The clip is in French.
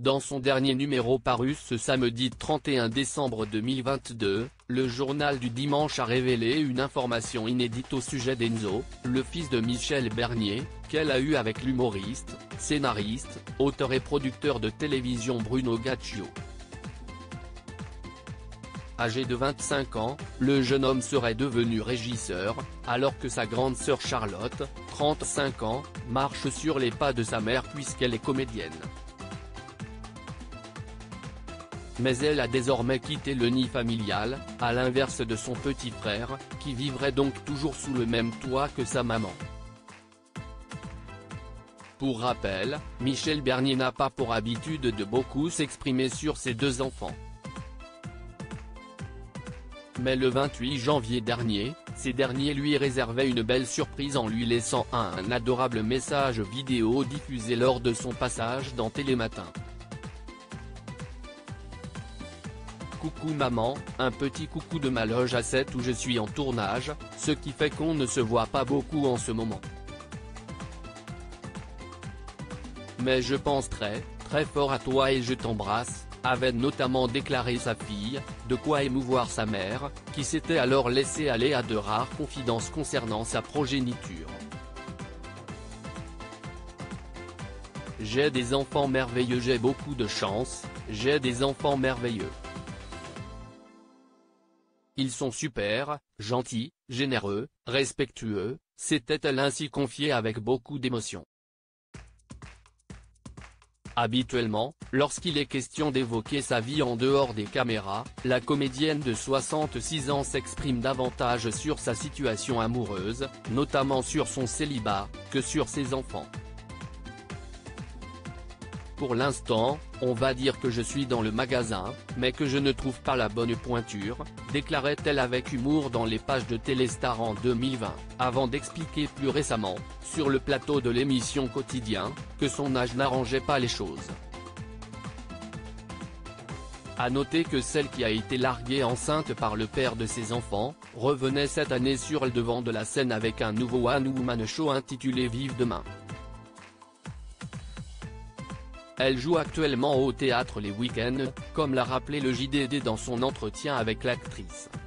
Dans son dernier numéro paru ce samedi 31 décembre 2022, le journal du dimanche a révélé une information inédite au sujet d'Enzo, le fils de Michel Bernier, qu'elle a eu avec l'humoriste, scénariste, auteur et producteur de télévision Bruno Gaccio. Âgé de 25 ans, le jeune homme serait devenu régisseur, alors que sa grande sœur Charlotte, 35 ans, marche sur les pas de sa mère puisqu'elle est comédienne. Mais elle a désormais quitté le nid familial, à l'inverse de son petit frère, qui vivrait donc toujours sous le même toit que sa maman. Pour rappel, Michel Bernier n'a pas pour habitude de beaucoup s'exprimer sur ses deux enfants. Mais le 28 janvier dernier, ces derniers lui réservaient une belle surprise en lui laissant un adorable message vidéo diffusé lors de son passage dans Télématin. Coucou maman, un petit coucou de ma loge A7 où je suis en tournage, ce qui fait qu'on ne se voit pas beaucoup en ce moment. Mais je pense très fort à toi et je t'embrasse, avait notamment déclaré sa fille, de quoi émouvoir sa mère, qui s'était alors laissée aller à de rares confidences concernant sa progéniture. J'ai des enfants merveilleux, j'ai beaucoup de chance, j'ai des enfants merveilleux. Ils sont super, gentils, généreux, respectueux, s'était-elle ainsi confiée avec beaucoup d'émotion. Habituellement, lorsqu'il est question d'évoquer sa vie en dehors des caméras, la comédienne de 66 ans s'exprime davantage sur sa situation amoureuse, notamment sur son célibat, que sur ses enfants. Pour l'instant, on va dire que je suis dans le magasin, mais que je ne trouve pas la bonne pointure, déclarait-elle avec humour dans les pages de Téléstar en 2020, avant d'expliquer plus récemment, sur le plateau de l'émission Quotidien, que son âge n'arrangeait pas les choses. À noter que celle qui a été larguée enceinte par le père de ses enfants, revenait cette année sur le devant de la scène avec un nouveau One Woman Show intitulé Vive Demain. Elle joue actuellement au théâtre les week-ends, comme l'a rappelé le JDD dans son entretien avec l'actrice.